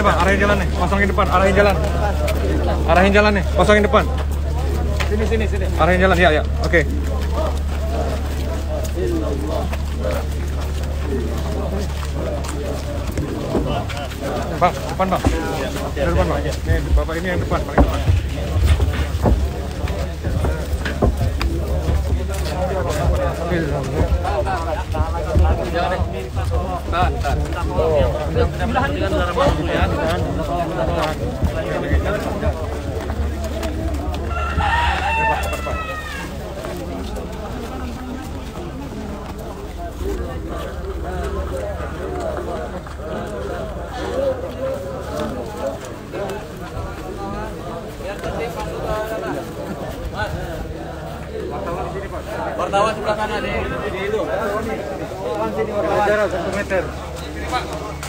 Pak, arahin jalan nih, kosongin depan, arahin jalan. Arahin jalan nih, kosongin depan. Sini. Arahin jalan, ya. Oke. Bang, depan Bang. Dari depan Bang. Nih, Bapak ini yang depan, paling depan. Wartawan sebelah kanan di itu. Sini wartawan. Jarak 1 meter. Sini Pak.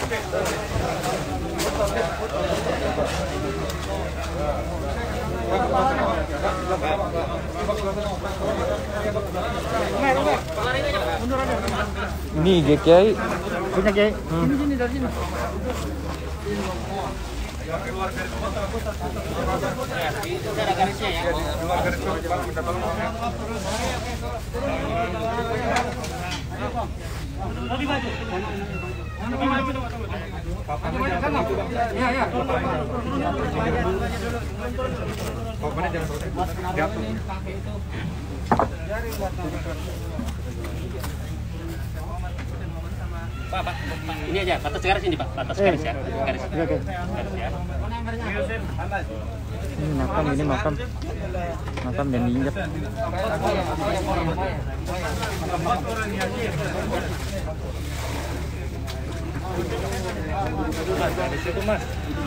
Ini IG Kiai. Punya Kiai. Sini dari sini. Pak, ini aja, batas garis ini Pak, batas garis ya. Garis. Oke. Ya. Ini makam dan diinjak. Di situ Mas.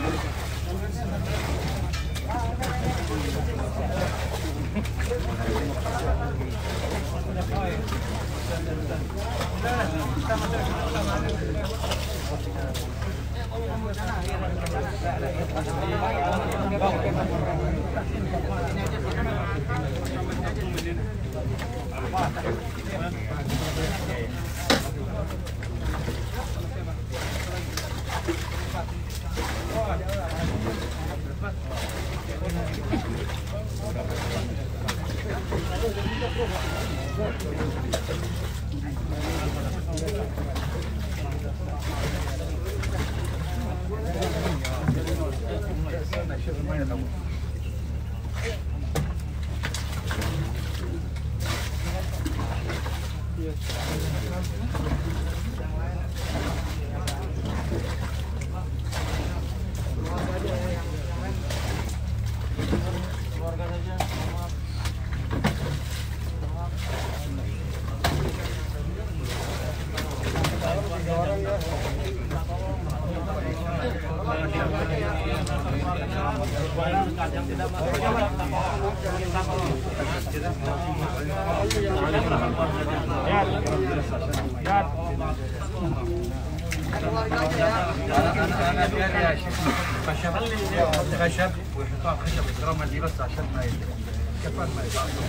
خشب وحيطان خشب الدراما دي بس عشان ما كمان ما يتعصب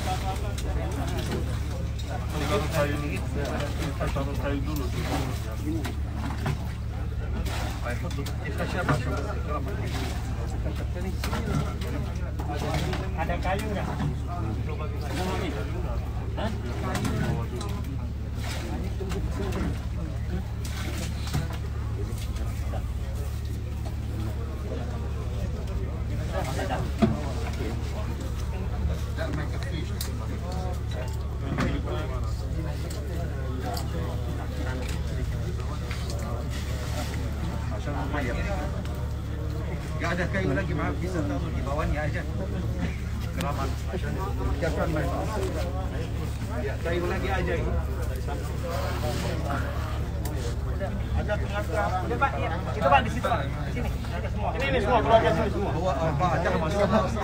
هيحطوا خشب عشان الدراما ada kayu nggak? Gak ada kayu lagi, maaf, bisa taruh di bawahnya aja. Keramat, jangan main. Ya, kayu lagi aja ini. Ada tengah-tengah. Udah Pak, ya. Itu Pak di situ Pak. Di sini. Ini semua keluarga sini semua. Pak, jangan masuk.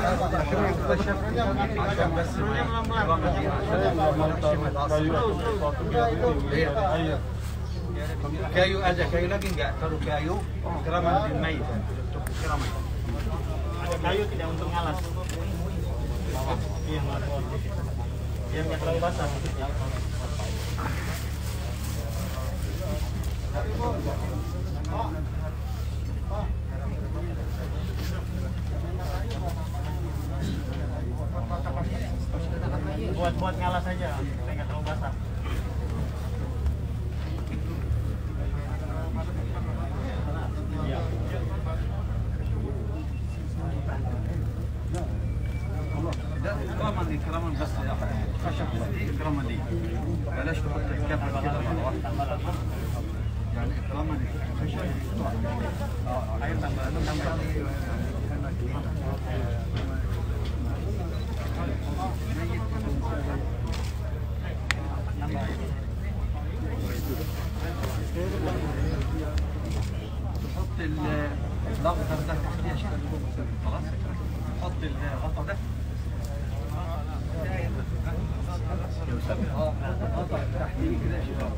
Kayu aja, kayu lagi enggak. Taruh kayu, keramat di main. Ada kayu tidak untuk ngalas. Iya, yang nggak terlalu basah. buat ngalah saja, nggak terlalu basah. كراما دي كراما بس خشب دي كراما دي بلاش تحط الكفر كده مره واحده يعني كراما دي خشب تحط الاخضر ده تحتيه اشكال خلاص حط الغطا ده تحتيه كده شويه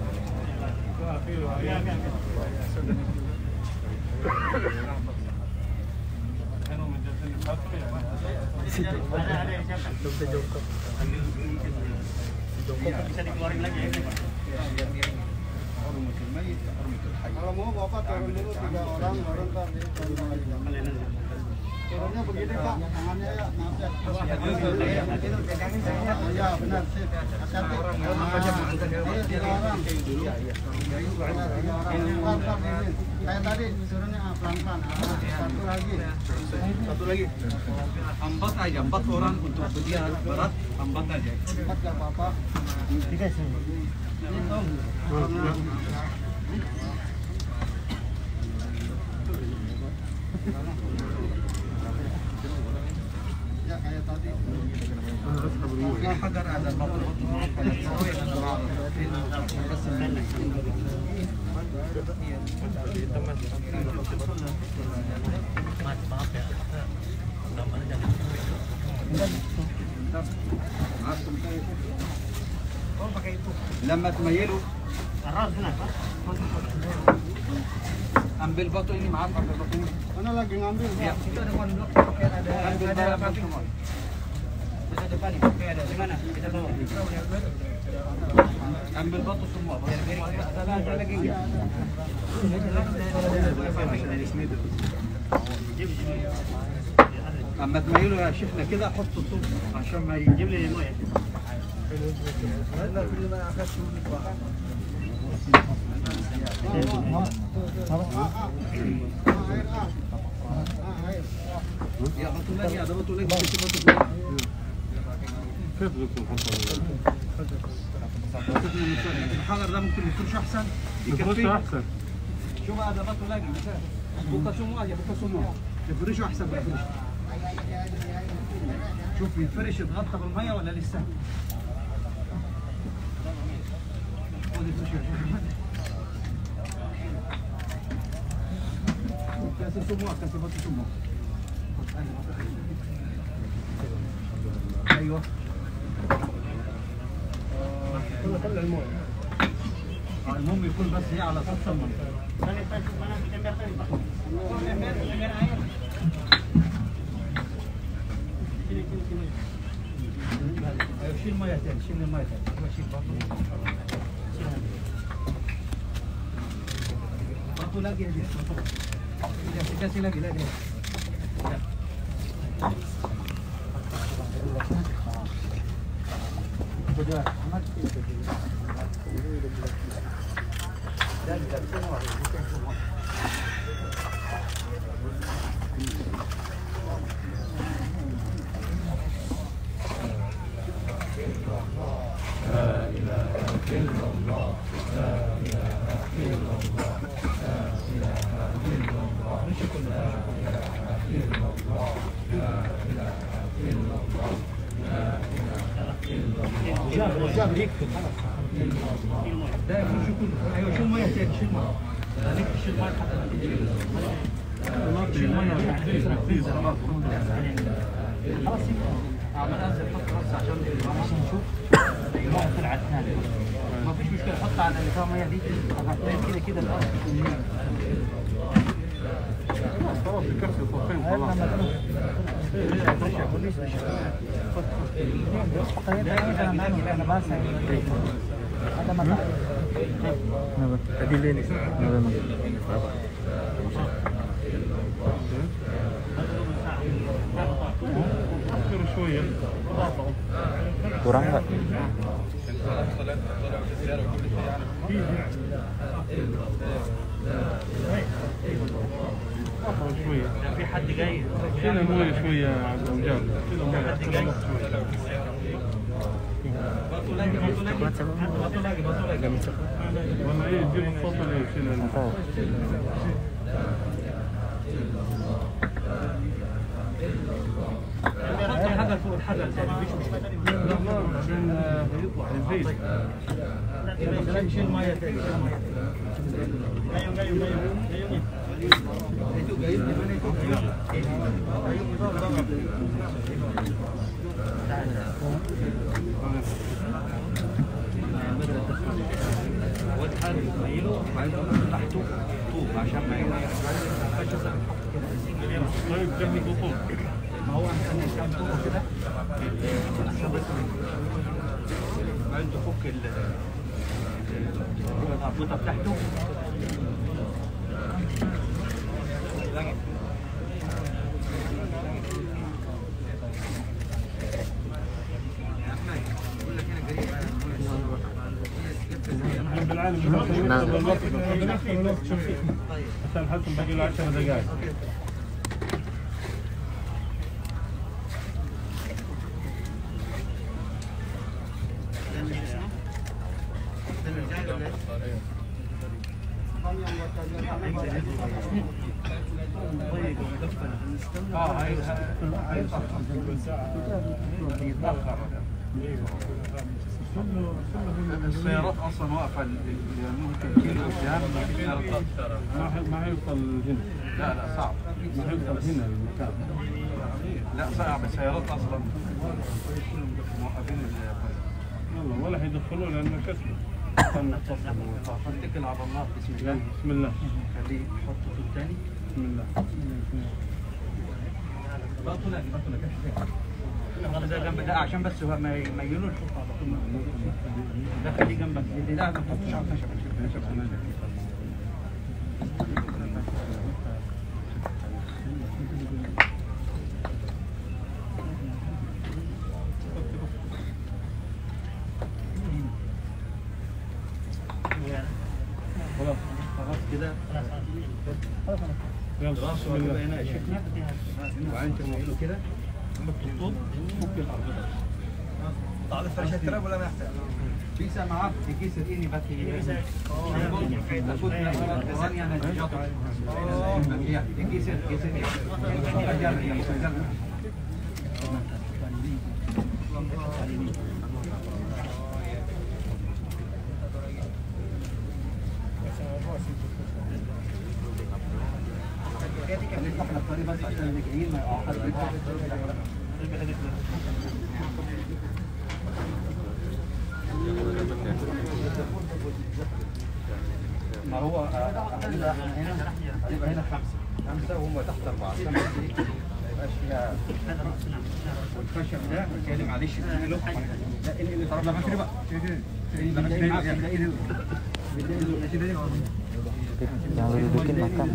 Bisa dikeluarin lagi ya. Kalau mau Bapak turun dulu 3 orang ntar turunnya begini Pak, tangannya ya, maaf ya. Iya benar sih. Hati-hati. Kayak tadi turunnya pelan-pelan. Satu lagi. 4 aja, 4 orang untuk dia berat, 4 aja. 4 nggak apa-apa. 3 sih. Ya kayak tadi. Agar ada Maaf ya. لما تميلوا Arah benar, Pak. ambil batu ini maaf ambil batu ini Mana lagi ngambil? ya itu ada one block ada batu semua Bisa depan nih. Oke, ada di mana? Kita bawa. ambil batu semua Ada lagi enggak? اما تميلوا يا شيخنا كده حطوا الطوب عشان ما يجي جيب لي الميه. يا بطل لك يا ده بطل لك كيف الحجر ده ممكن يفرش احسن يكفي احسن شوف هذا بطل لك بكره سموه يا بكره سموه يفرشوا احسن ما يفرشوا شوف يتفرش يتغطى بالميه ولا لسه خد الفرش يا شيخ كاس سموه كاس بطل سموه ايوه المهم يكون بس هي على سطح الميه شيل الميه تاني شيل الميه تاني شيل برضه لاقي يا كاسي لاقي ده يخش كله ايوه شيل ميه تاني شيل ميه خليك تشيل ميه حتى شيل ميه خلاص عمال انزل حط راسه عشان نشوف الميه طلعت ثاني ما فيش مشكله حط على اللي فيها ميه دي كده كده الارض خلاص الكرسي فوقين خلاص Ada mata. Kenapa? Tadi ini. Kenapa? شوية kurang nggak? شوية في حد جاي شيلها موية شوية يا عبد الرجال شيلها موية حد جاي ولا ايه جيب الفصل ايه شيلها Nggak tahu. حجر فوق الحجر لا عشان هيطلع الزيت شيل ميه تاني تحته طوب عشان ما طيب جهز الطول ما هو احنا كام طوب كده بعدين تفك الاربطه بتاعته بالعالم عشان حتى باقي له 10 دقائق السيارات اصلا واقفه ممكن كيلو قدام ما فيش سيارات ما حيوصل هنا لا صعب ما حيوصل هنا المكان لا صعب السيارات اصلا موقفين يلا ولا حيدخلوه لانه كسر اتكل على الله بسم الله بسم الله خليه يحطه في الثاني بسم الله بطلع ده جنب ده عشان بس هو ما يميلوش ده خليه جنبك ده ما تحطش على الخشب خلاص كده يلا راسه بسم هتبقى الله هنا شفنا وبعدين تميله كده جنب الطوب فك الارض طالب فرشة تراب ولا ما يحتاج؟ bisa maaf dikisir ini bagi takut kesannya nanti jatuh ya dikisir ya ini ajar yang ajar نفتح الطريق بس عشان اللي جايين ما يقعدش ما هو هنا خمسة وهم تحت أربعة عشان ما يبقاش فيها والخشب ده بالتالي معلش له لا اللي طلب لما تشرب Yang lu dudukin makan.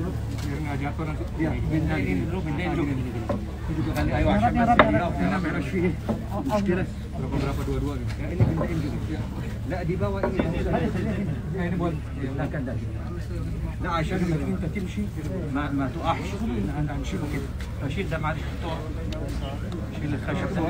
ايوه عشان بس هنا ما يبقاش فيه مشكله berapa dua-dua gitu ya ini pindahin juga لا دي بوا ini ini buat لا كان ده لا عشان لما انت تمشي ما تقعش احنا هنشيله كده فشيل ده معلش شيل الخشب ده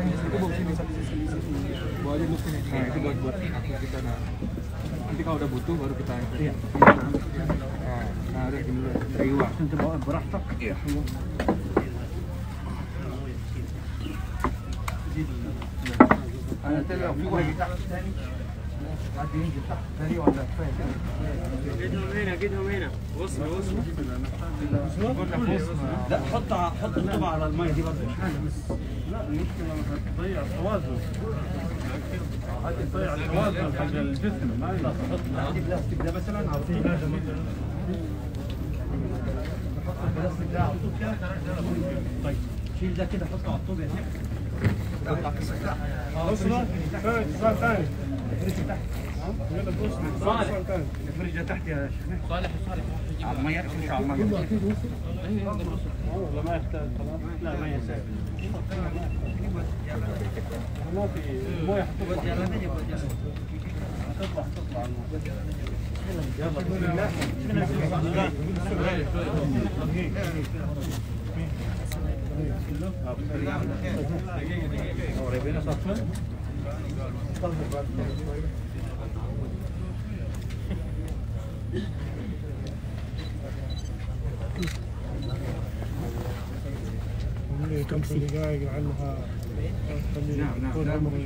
itu buat kita nanti kalau udah butuh baru kita iya nah udah dulu ايوه عشان تبقى واقف براحتك iya انا تلقى في واحد تحت ثاني بعد ينزل تحت ثاني ولا كفايه جيتهم هنا وصل لا حط الطبع على الميه دي برضه مش حاجه بس لا المشكلة هتضيع التوازن هتضيع التوازن حق الجسم ما حط البلاستيك ده مثلا على طول حط البلاستيك ده على طول كده طيب شيل ده كده حطه على الطوب يا شيخ أصلا سؤال ثاني الفرج ده تحت يا شيخ صالح على الميه افرش على الميه والله ما يحتاج خلاص لا ما يحتاج Buat jalan aja, buat jalan. كم دقائق لعلها طول عمري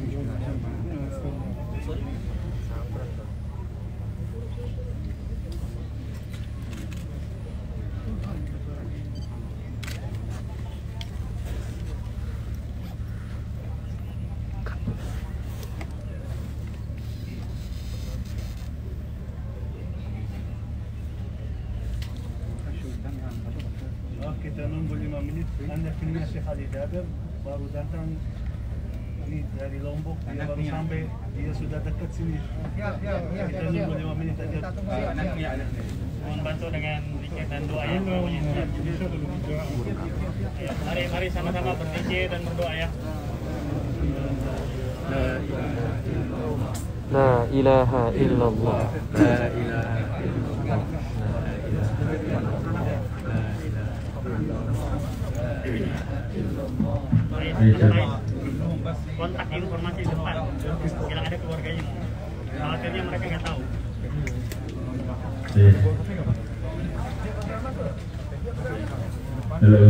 kita nunggu 5 menit. Anda pilihnya Syekh Ali Jabir baru datang ini dari Lombok, dia baru sampai, dia sudah dekat sini. Kita nunggu 5 menit aja. Mohon bantu dengan zikir dan doa ya. Mari sama-sama berzikir dan berdoa ya. La ilaha illallah. La ilaha illallah. Kontak informasi depan, bilang ada keluarganya mau. Akhirnya mereka nggak tahu. Halo.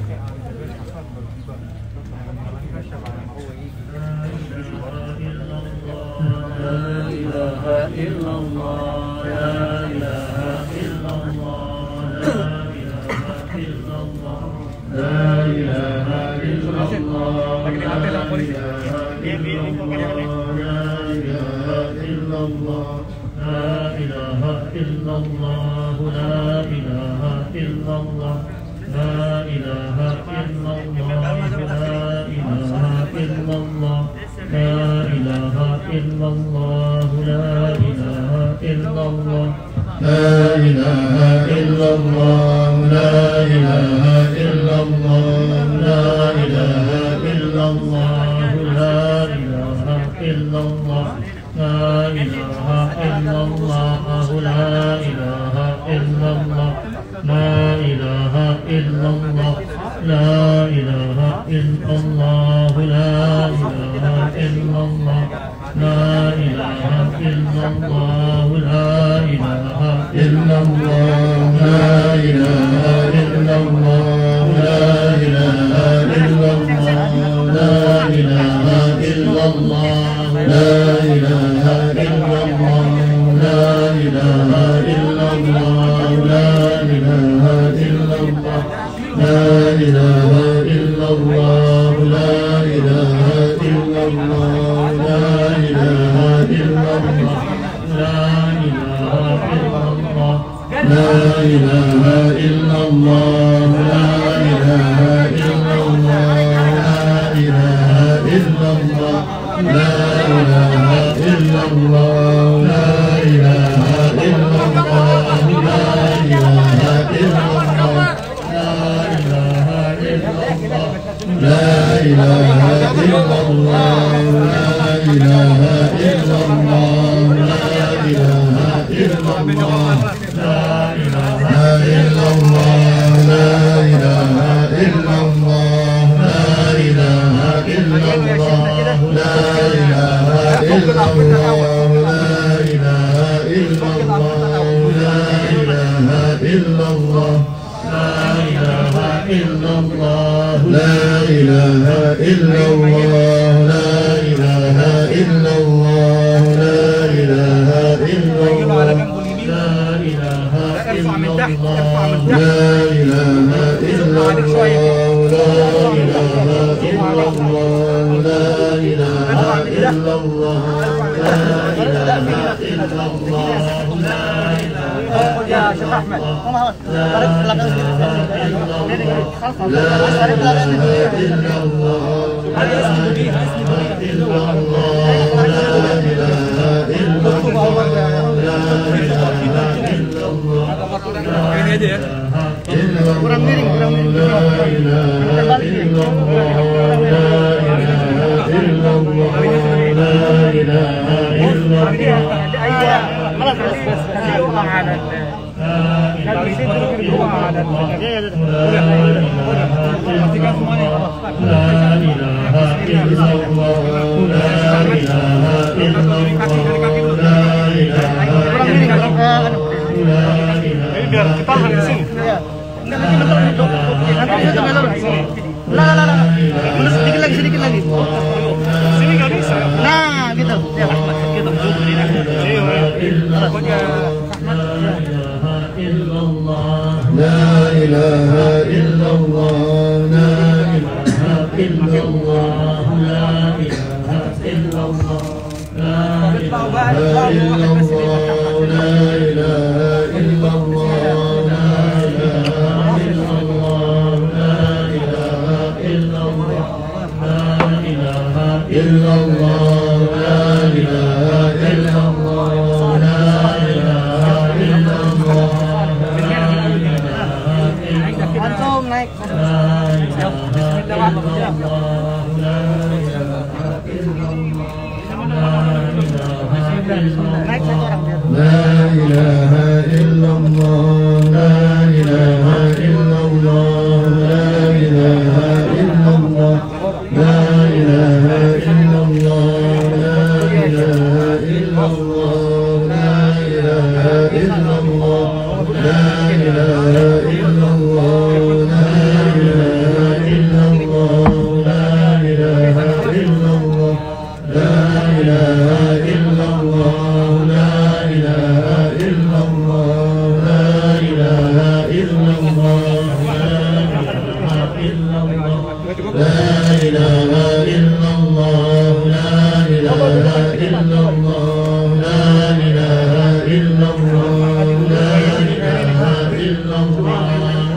La ilaha illallah, la ilaha illallah, la ilaha illallah. Sedikit lagi. Sini nggak bisa. Nah, gitu. Ya, gitu. لا إله إلا الله لا إله إلا الله لا إله إلا الله لا إله إلا الله لا إله إلا الله لا إله إلا الله لا إله إلا الله لا إله إلا الله لا إله إلا الله لا إله إلا الله Langsung naik. Naik satu orang biar. لا إله إلا الله لا إله إلا الله لا إله إلا الله لا إله إلا الله لا إله إلا الله لا إله إلا الله لا إله إلا الله لا إله إلا الله لا إله إلا الله لا إله إلا الله لا إله إلا الله لا إله إلا الله لا إله إلا الله لا إله إلا الله لا إله إلا الله لا إله إلا الله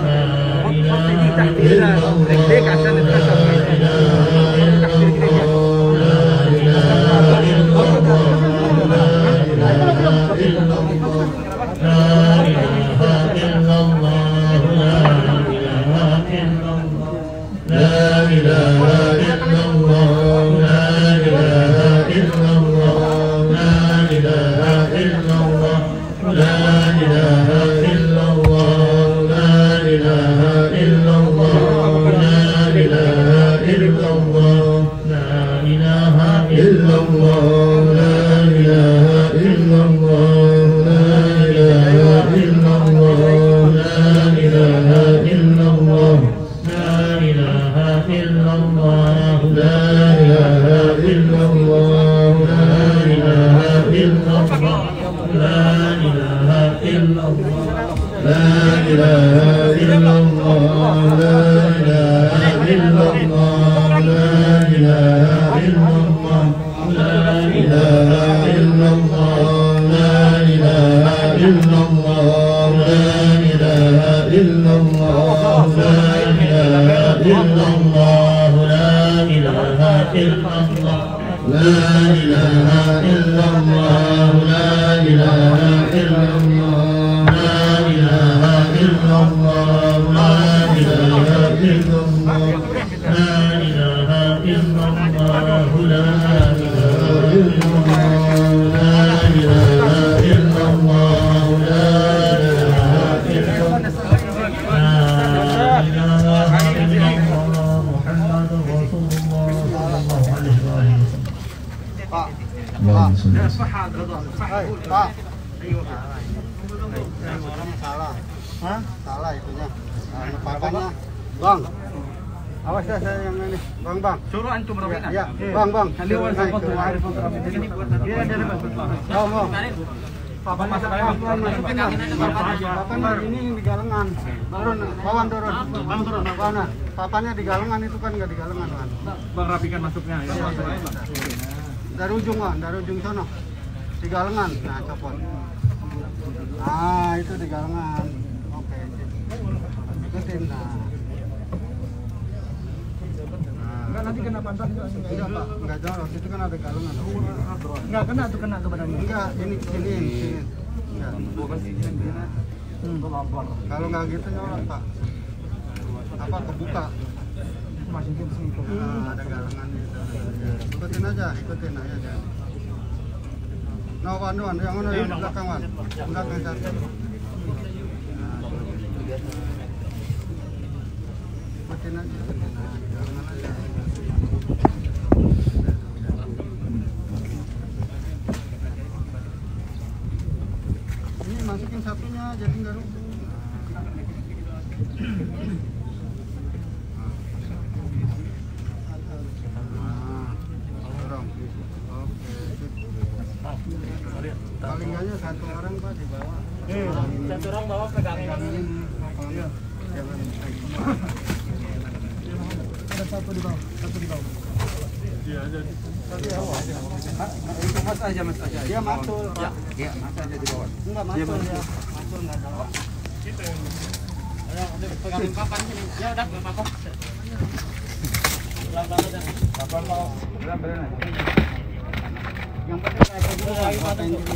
Salah itunya. Pakannya. Bang. Awas ya saya yang ini. Bang. Suruh antum rapikan. Ya, Bang. Kalian Naik ke arif. ini buat nanti. Iya, dari Bang. Papan masalah Papan ini di galengan. Bawan turun. Bang turun. Mana? Papannya di galengan itu kan nggak di galengan kan. Bang rapikan masuknya ya. Dari ujung Bang, dari ujung sono. Di galengan. Nah, copot. Ah, itu di galengan. Oke. Ikutin nah. Enggak, nanti kena pantat juga. Enggak Pak, enggak jauh. Itu kan ada galengan. Enggak kena tuh, kena ke badannya. Enggak, ini sini. Enggak. Kalau nggak gitu nyolot Pak. Apa kebuka? Masukin sini. Nah, ada galengan gitu. Ikutin aja. No, Wan, yang mana yang di belakang Wan? Belakang satu. Matiin aja. Jangan aja. Ini masukin satunya jadi nggak rubuh. Paling nggaknya satu orang Pak di bawah. Satu orang bawa pegangin. Jangan semua. Ada satu di bawah, satu di bawah. Iya aja. Itu mas aja. Dia matul. Iya, mas aja di bawah. Enggak matul ya. Matul enggak ada. Ayo, pegangin papan sini. Ya udah, nggak apa-apa. Pelan-pelan aja. Kapan mau? Beran. Yang penting saya dulu lagi paten dulu.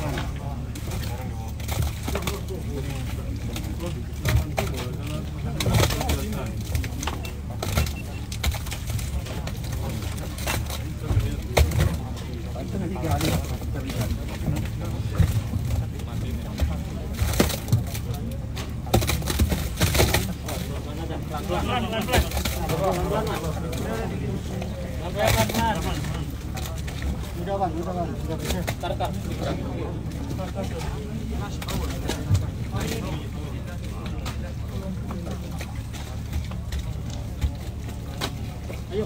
Udah bisa. Tar. Ayo.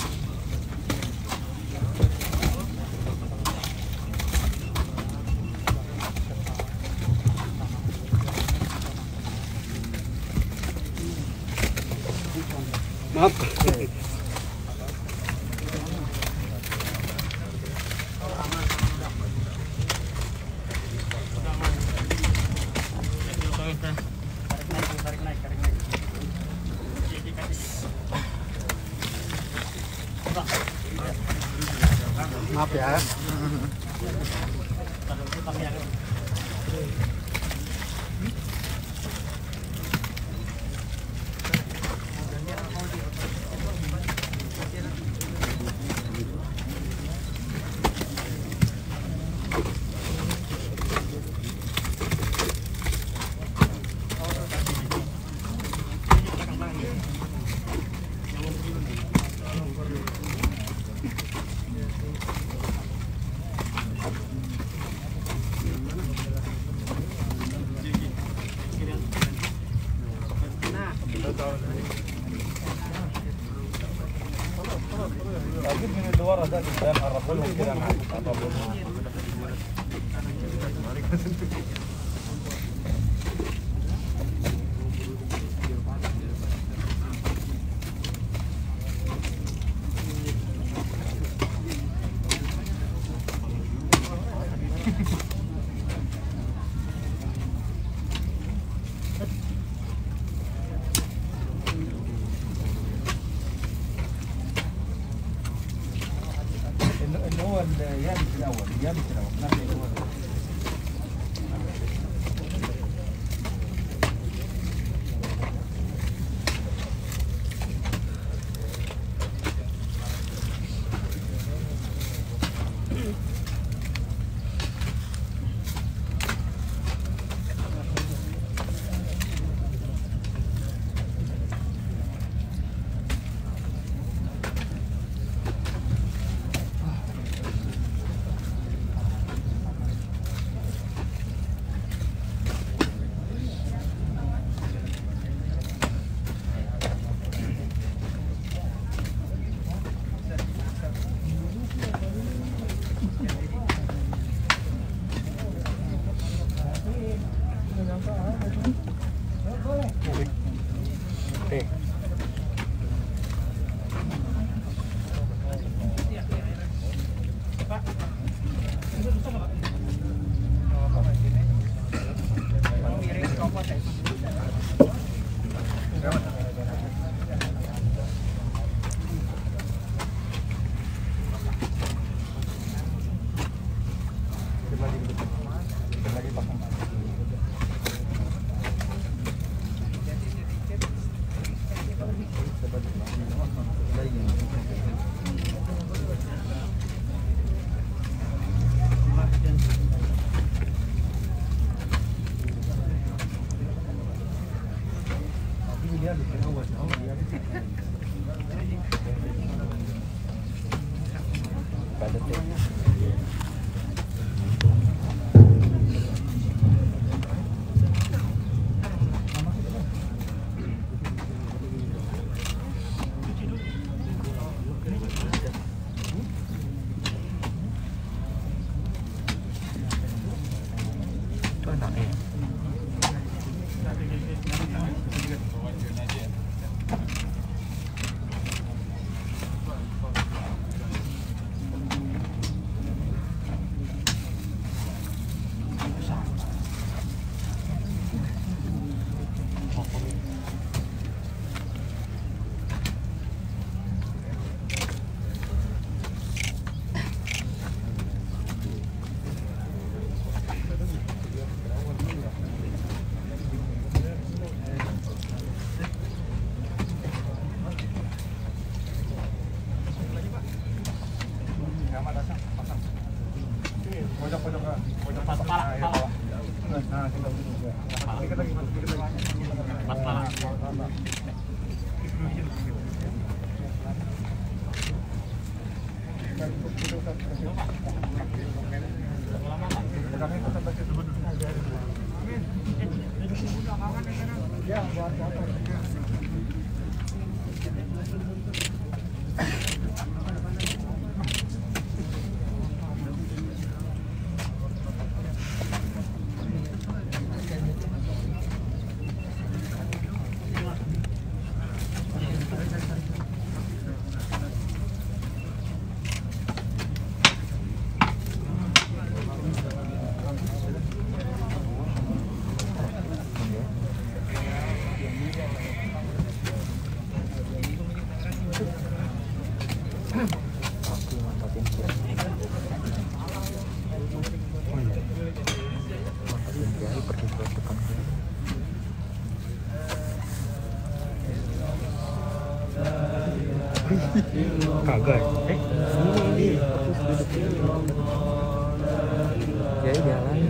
Maaf. Tarik naik. Maaf ya. Lagi من اللي ورا ده قدام قربوا لهم كده معاك قربوا لهم. اللي هو اليابس الاول نفس الأول. Kagak. Ini. Jadi jalan.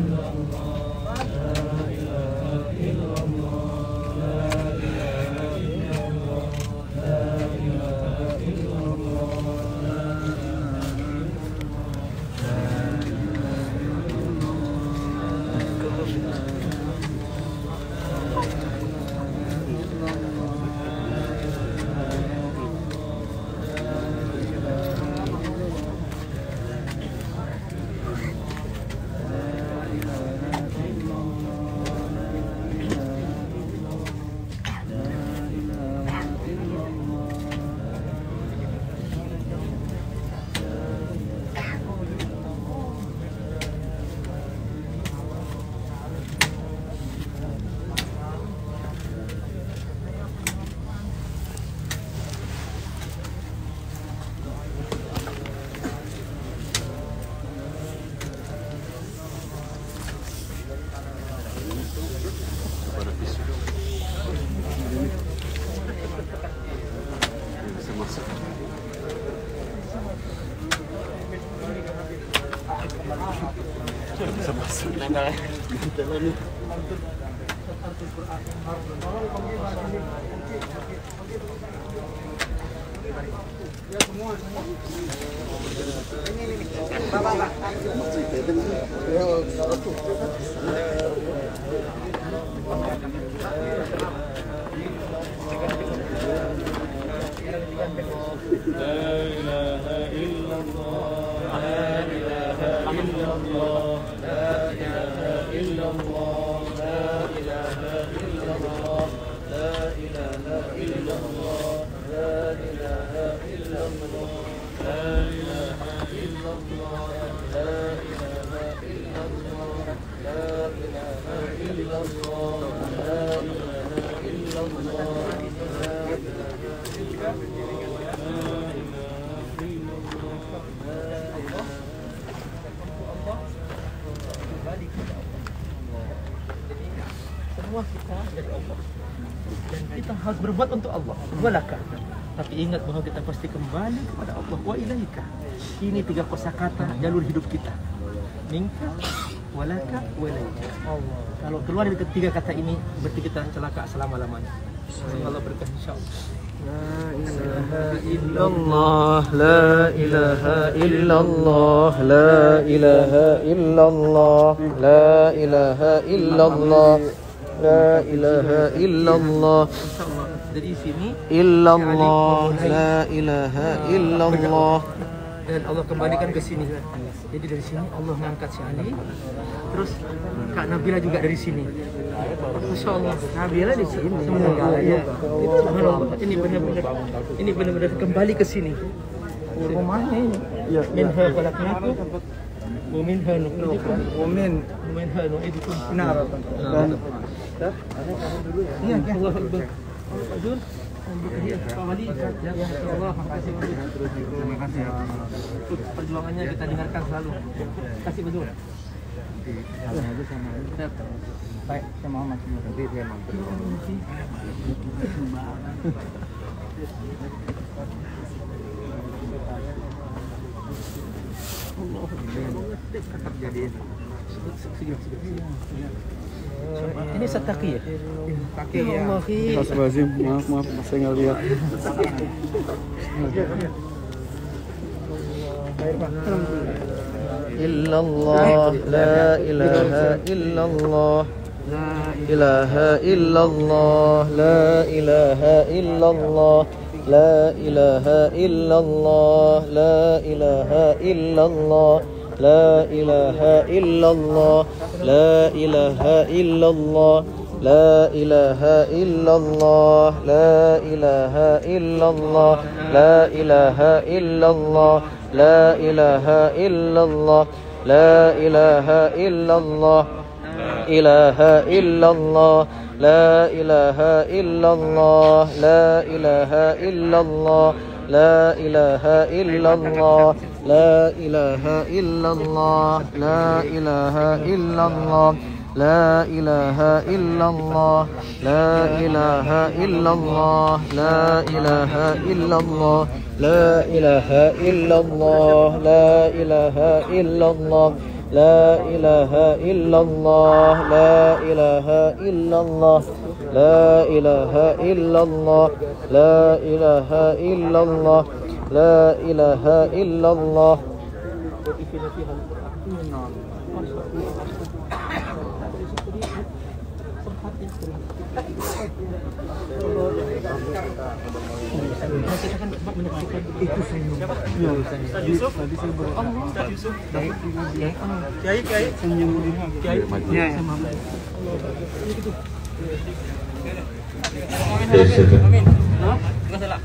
Semua kita dari Allah dan kita harus berbuat untuk Allah. Walaka. Tapi ingat bahwa kita pasti kembali kepada Allah. Wa ilaika. Ini 3 kosakata jalur hidup kita. Minka, walaka, walaika. Kalau keluar dari 3 kata ini berarti kita celaka selama-lamanya. Semoga Allah berkah insyaallah. illallah, la ilaha illallah, la ilaha illallah, la ilaha illallah, la ilaha illallah. Dari sini illallah, la ilaha illallah, dan Allah kembalikan ke sini. Jadi dari sini Allah mengangkat si Ali, terus Kak Nabila juga dari sini. Masya Allah, Nabila di sini. Subhanallah, ini benar-benar kembali ke sini. Rumahnya ini. Minha khalaqnakum wa minha nukhrijukum wa minha nu'idukum. Benar. Iya, Allah Akbar. Azul. Terima kasih ya. Perjuangannya kita dengarkan selalu. Kasih betul. Baik, saya mau masuk nanti saya mampir. Tetap jadi ini Sataki ya? Taki ya. Astagfirullahaladzim, maaf, saya nggak lihat. Illallah, la ilaha illallah, ilaha illallah, la ilaha illallah, la ilaha illallah, la ilaha illallah, la ilaha illallah, la ilaha illallah, la ilaha illallah, la ilaha illallah, la ilaha illallah, la ilaha illallah, la ilaha illallah, ilaha illallah, la ilaha illallah, la ilaha illallah, la ilaha illallah, la ilaha illallah, la ilaha illallah, la ilaha illallah, la ilaha illallah, la ilaha illallah, la ilaha illallah, la ilaha illallah, la ilaha illallah, la ilaha illallah, la ilaha illallah, la ilaha illallah, la ilaha illallah. Kita kan menyaksikan itu senyum. Ustaz Yusuf. Ustaz Yusuf. Kiai. Ya. Amin. Enggak salah.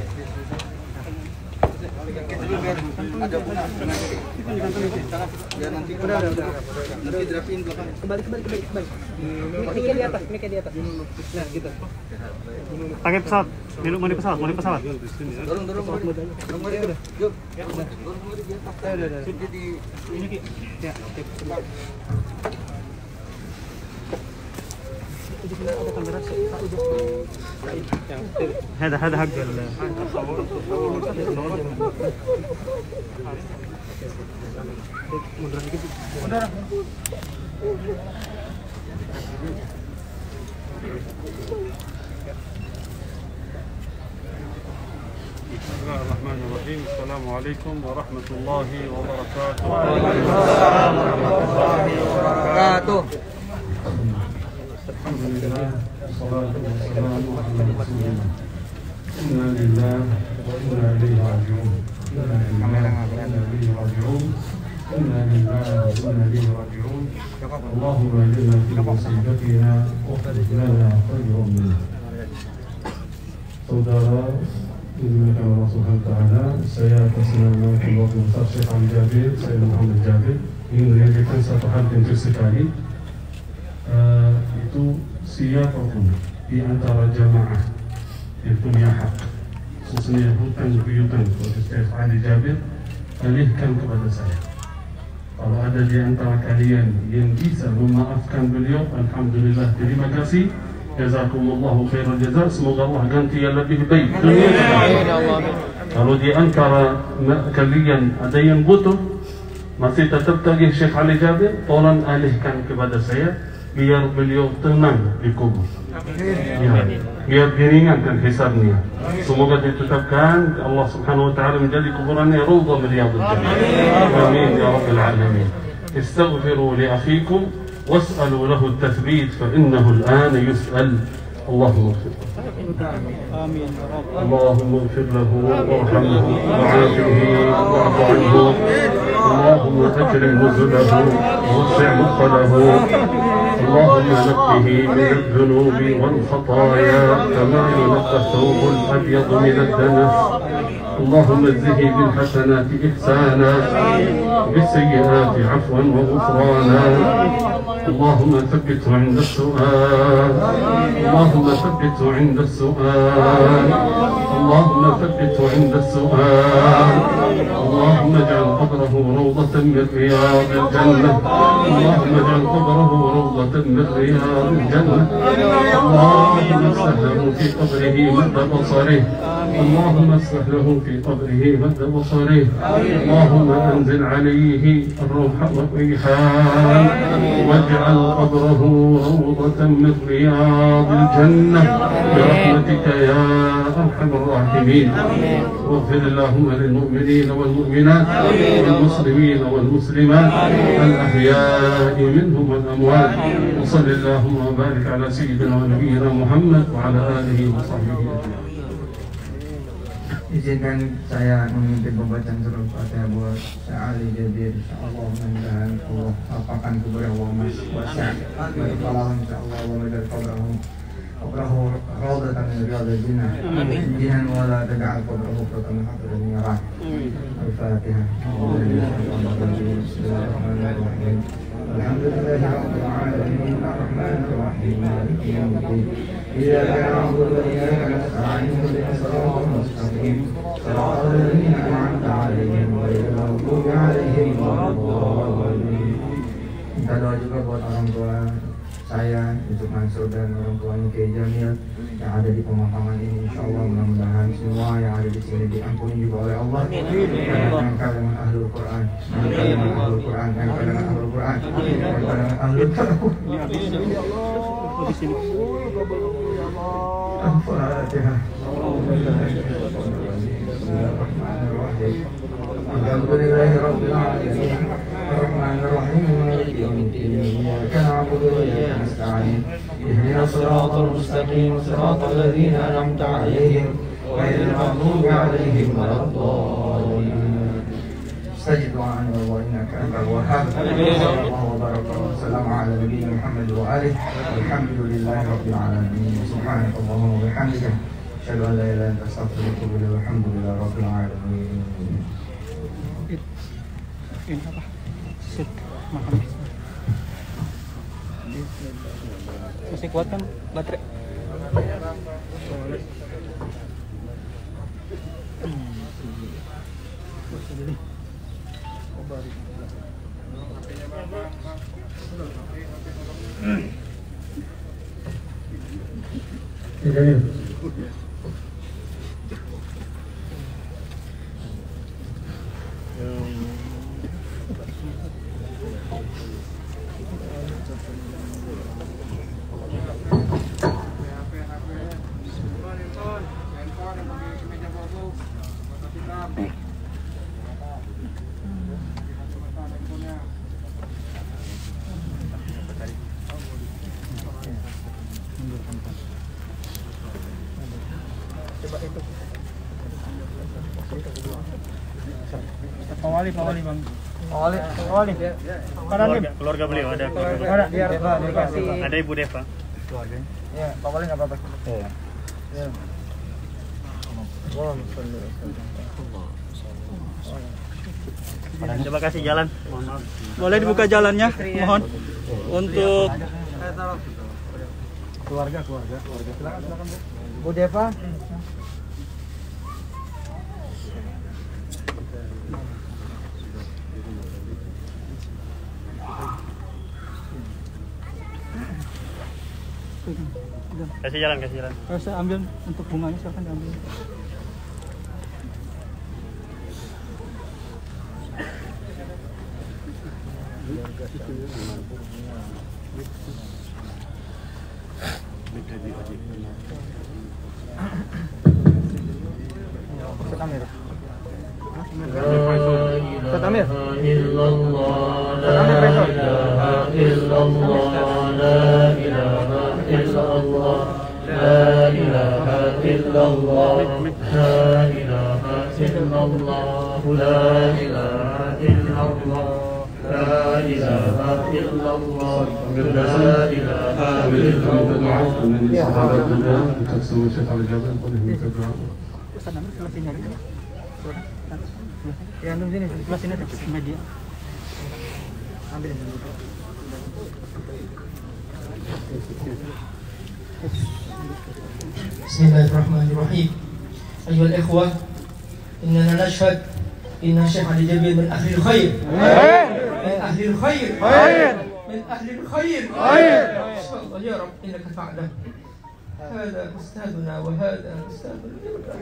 Ada bunga. Nanti udah. Nanti dirapiin belakang. Kembali. Mic di atas. Nah, gitu. Pakai pesawat. Mau di pesawat. Dorong. Udah. Yuk. Dorong di atas. Udah. Jadi ini Ki. Ya. هذا حق Bismillahirrahmanirrahim. Assalamualaikum warahmatullahi wabarakatuh. Waalaikumsalam warahmatullahi wabarakatuh. Alhamdulillah, wassalatu wassalamu ala rasulillah. Inna lillahi wa inna ilaihi raji'un. Inna lillahi wa inna ilaihi raji'un. Inna lillahi wa inna ilaihi raji'un. Allahumma ajirna fi musibatina wa akhlif lana khairan minha. Saudara, dimuliakan Allah Subhanahu wa taala, saya atas nama Keluarga Besar Syekh Ali Jabir, saya Muhammad Jabir, ingin menyampaikan satu hal penting sekali. Itu siapapun di antara jamaah yang punya hak, khususnya hutang piutang kepada Syekh Ali Jabir, alihkan kepada saya. Kalau ada di antara kalian yang bisa memaafkan beliau, alhamdulillah, terima kasih. Jazakumullahu khairan jazak. Semoga Allah ganti yang lebih baik. Kalau di antara kalian ada yang butuh, masih tetap tagih Syekh Ali Jabir, tolong alihkan kepada saya biar beliau tenang di kubur. Ya. biar diringankan hisabnya. Semoga ditetapkan Allah Subhanahu wa taala menjadi kuburannya raudhah min riyadil jannah. Amin ya rabbal alamin. Istaghfiru li akhikum was'alu lahu at-tathbit fa innahu al-ana yus'al. اللهم اغفر له اللهم اغفر له وارحمه وعافه واعف عنه اللهم اكرم نزله ووسع مدخله اللهم نقه من الذنوب والخطايا كما ينقى الثوب الابيض من الدنس اللهم اجزه بالحسنات احسانا بالسيئات عفوا وغفرانا اللهم ثبته عند السؤال اللهم ثبته عند السؤال اللهم ثبته عند السؤال اللهم اجعل قبره روضة من رياض الجنة اللهم اجعل قبره روضة من رياض الجنة اللهم اسلح له في قبره مد بصره اللهم اسلح له في قبره مد بصره اللهم انزل عليه الروح والريحان واجعل قبره روضة من رياض الجنة برحمتك يا أرحم الراحمين واغفر اللهم للمؤمنين والمؤمنات والمسلمين والمسلمات الأحياء منهم والأموات وصل اللهم وبارك على سيدنا ونبينا محمد وعلى آله وصحبه أجمعين. Izinkan saya memimpin pembacaan surah Fatihah buat Syekh Ali Jabir. Insyaallah mudah-mudahan Allah lapangkan kubur Allah mas wasi'ah. Insyaallah wa madad qabrahu rawdatan min riyadil jannah. Jinan wa la taj'al qabrahu fatan haqran yarah. Al-Fatihah. Bismillahirrahmanirrahim. Alhamdulillahi rabbil alamin arrahmanir rahim maliki yaumiddin. إياك نعبد وإياك نستعين اهدنا الصراط المستقيم صراط الذين أنعمت عليهم غير المغضوب عليهم ولا الضالين. Minta doa juga buat orang tua saya, Yusuf Mansur dan orang tuanya Kiai Jamil yang ada di pemakaman ini. Insyaallah mudah-mudahan semua yang ada di sini diampuni juga oleh Allah. Dengan kalangan ahlul Quran, dengan ahlul Quran, dengan kalangan ahlul Quran, dengan kalangan ahlul Quran. Al-Fatihah. Bismillahirrahmanirrahim. Alhamdulillahi rabbil alamin. Ar-Rahmanir Rahim. Maliki yaumiddin. Iyyaka na'budu wa iyyaka nasta'in. Ihdinas siratal mustaqim. Siratal ladzina an'amta 'alaihim ghairil maghdubi 'alaihim waladdallin. استجب دعاءنا وإنك أنت الوهاب. صلى الله وبارك وسلم على نبينا محمد وآله والحمد لله رب العالمين. سبحانك اللهم وبحمدك أشهد أن لا إله إلا أنت أستغفرك وأتوب إليك والحمد لله رب العالمين. Masih kuat kan baterai? Pak Wali bang. Keluarga beliau ada. Ada Ibu Deva. Keluarganya. Ya, Pak Wali nggak apa-apa. Iya. Ya. Coba kasih jalan. Boleh dibuka jalannya, mohon. Untuk keluarga. Silakan Bu Deva. Kasih jalan. Saya ambil untuk bunganya, silakan diambil. Ustaz Amir. Ustaz Amir. Illallah, la ilaha illallah, la ilaha illallah, la ilaha illallah, la ilaha illallah, la ilaha illallah, la ilaha illallah, la ilaha illallah. Sahabat juga dekat sama Syekh Ali Jabir boleh minta doa. Ustaz Amir sebelah sini aja. Ya, ambil sini, sebelah sini ada media. Ambil ini. Bismillahirrahmanirrahim. Ayyuhal ikhwah, innana nashhad inna Syekh Ali Jabir min ahlil khair. Min ahlil khair. من أهل الخير. إن شاء الله يا رب إنك فعله. هذا أستاذنا وهذا أستاذنا.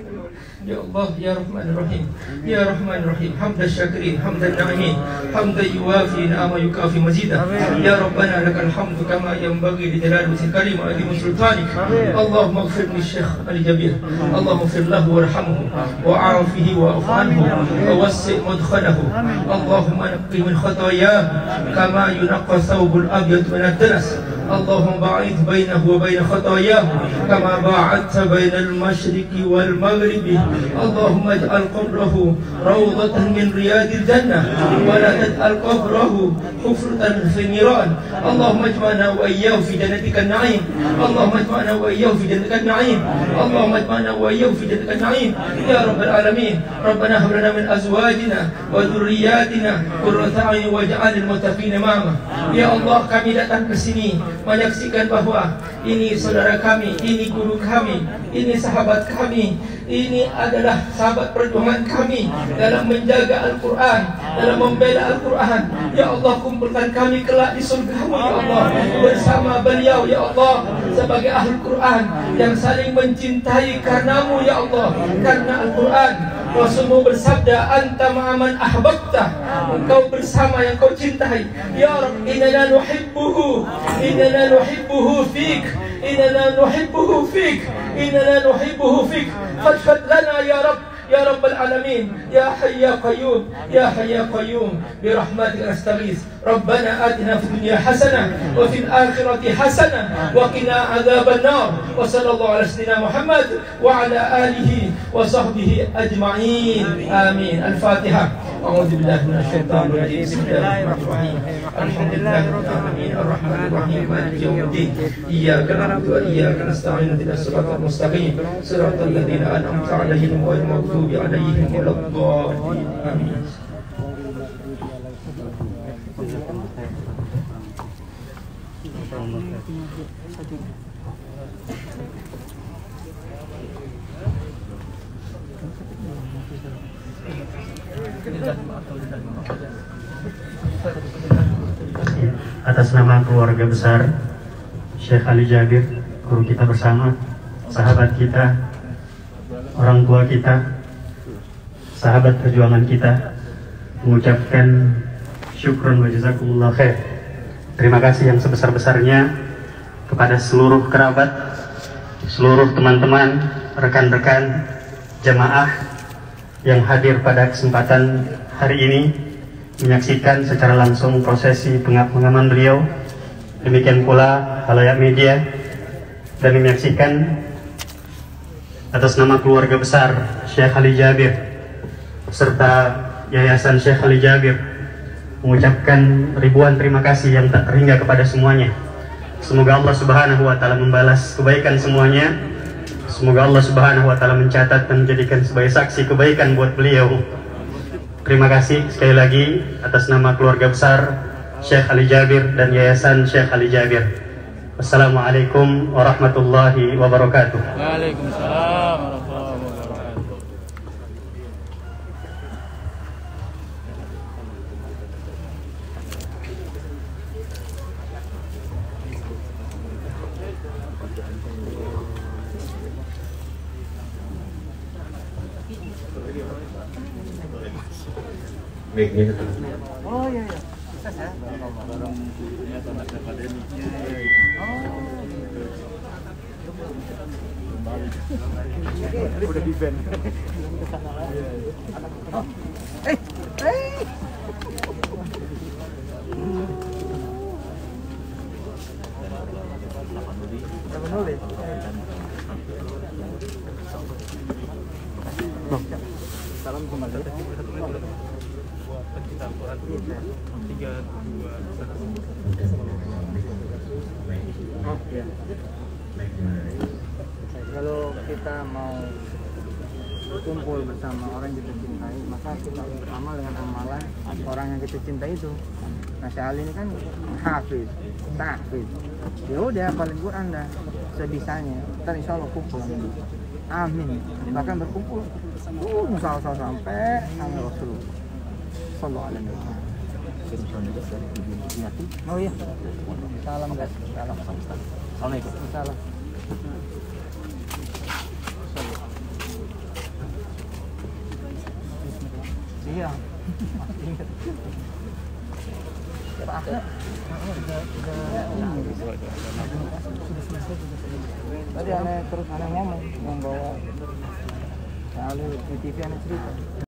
يا الله يا رحمن الرحيم، يا رحمن الرحيم، حمد الشاكرين، حمد الناعمين، حمدا يوافي نعما يكافي مزيدا. يا ربنا لك الحمد كما ينبغي لجلال وجهك الكريم وعظيم سلطانك. اللهم اغفر للشيخ علي جبير، اللهم اغفر له وارحمه وعافه واعف عنه ووسع مدخله. اللهم نقه من خطاياه كما ينقى الثوب الأبيض من الدنس. اللهم باعد بينه وبين خطاياه كما باعدت بين المشرق والمغرب. اللهم اجعل قبره روضة من رياض الجنة ولا تجعل قبره حفرة في النيران. اللهم اجمعنا وإياه في جنتك النعيم. اللهم اجمعنا وإياه في جنتك النعيم. اللهم اجمعنا وإياه في جنتك النعيم يا رب العالمين. ربنا هب لنا من أزواجنا وذرياتنا قرة أعين واجعل المتقين إماما. Ya Allah, kami datang ke sini menyaksikan bahwa ini saudara kami, ini guru kami, ini sahabat kami, ini adalah sahabat perjuangan kami dalam menjaga Al-Quran, dalam membela Al-Quran. Ya Allah, kumpulkan kami kelak di surga-Mu ya Allah, bersama beliau ya Allah, sebagai ahli Quran yang saling mencintai karenamu ya Allah, karena Al-Quran. Rasulmu bersabda, anta ma'aman ahbabta, engkau bersama yang kau cintai. Ya Rabb, inna nuhibbuhu, inna nuhibbuhu fik, inna nuhibbuhu fik, inna nuhibbuhu fik. Fadfad lana ya Rabb, ya Rabbal Alamin, ya Hayy ya Qayyum, ya Hayy ya Qayyum, birahmatika nastaghits. Rabbana atina fid dunya hasanah wa fil akhirati hasanah wa qina adzaban nar. Wa sallallahu ala sayyidina Muhammad wa ala alihi wa sahbihi ajma'in. Amin. Al-Fatihah. A'udzu billahi minasyaitonir rajim. Bismillahirrahmanirrahim. Alhamdulillahirabbil alamin arrahmanir rahim maliki yaumiddin. Iyyaka na'budu wa iyyaka nasta'in ihdinas siratal mustaqim siratal ladzina an'amta 'alaihim ghairil maghdubi 'alaihim waladdallin. Amin. Atas nama keluarga besar Syekh Ali Jabir, guru kita bersama, sahabat kita, orang tua kita, sahabat perjuangan kita, mengucapkan syukron wa jazakumullah khair. Terima kasih yang sebesar-besarnya kepada seluruh kerabat, seluruh teman-teman, rekan-rekan jamaah yang hadir pada kesempatan hari ini menyaksikan secara langsung prosesi pemakaman beliau. Demikian pula khalayak media dan menyaksikan atas nama keluarga besar Syekh Ali Jabir serta Yayasan Syekh Ali Jabir mengucapkan ribuan terima kasih yang tak terhingga kepada semuanya. Semoga Allah Subhanahu wa taala membalas kebaikan semuanya. Semoga Allah Subhanahu wa taala mencatat dan menjadikan sebagai saksi kebaikan buat beliau. Terima kasih sekali lagi atas nama keluarga besar Syekh Ali Jabir dan Yayasan Syekh Ali Jabir. Wassalamualaikum warahmatullahi wabarakatuh. Waalaikumsalam warahmatullahi wabarakatuh. Mic-nya. Oh iya iya. Bisa ya. Udah di band. Salam kembali. 3, 2, 1. Oh iya. Kalau kita mau kumpul bersama orang yang kita cintai, maka kita beramal dengan amalan orang yang kita cintai itu. Nah, Syekh Ali ini kan hafiz, tahfiz. Ya udah hafalin Quran dah sebisanya. Ntar insya Allah kumpul. Amin. Bahkan berkumpul musawasah sampai sama Rasulullah sallallahu alaihi wasallam. Oh iya. Salam guys. Salam. Assalamualaikum. Salam. Iya. Ingat. Tadi aneh terus aneh ngomong, membawa Syekh Ali di TV aneh cerita.